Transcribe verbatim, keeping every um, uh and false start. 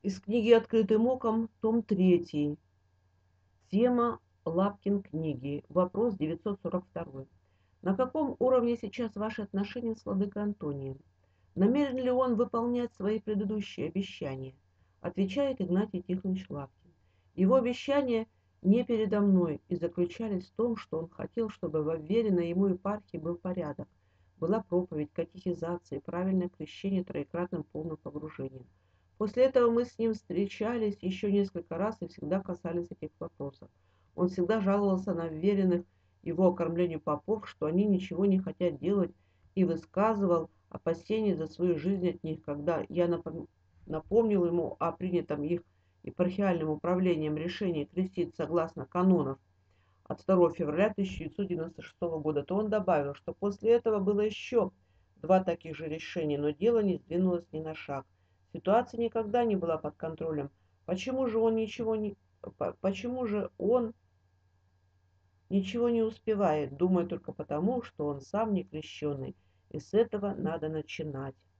Из книги «Открытым оком», том третий. Тема Лапкин книги. Вопрос девятьсот сорок два. На каком уровне сейчас ваши отношения с владыкой Антонием? Намерен ли он выполнять свои предыдущие обещания? Отвечает Игнатий Тихонович Лапкин. Его обещания не передо мной и заключались в том, что он хотел, чтобы в вверенной ему епархии был порядок, была проповедь, катехизация, правильное крещение троекратным полным погружением. После этого мы с ним встречались еще несколько раз и всегда касались этих вопросов. Он всегда жаловался на вверенных его окормлению попов, что они ничего не хотят делать, и высказывал опасения за свою жизнь от них. Когда я напомнил ему о принятом их епархиальным управлением решении крестить согласно канонов от второго февраля тысяча девятьсот девяносто шестого года, то он добавил, что после этого было еще два таких же решения, но дело не сдвинулось ни на шаг. Ситуация никогда не была под контролем. Почему же он ничего не... Почему же он ничего не успевает? Думаю, только потому, что он сам не крещеный. И с этого надо начинать.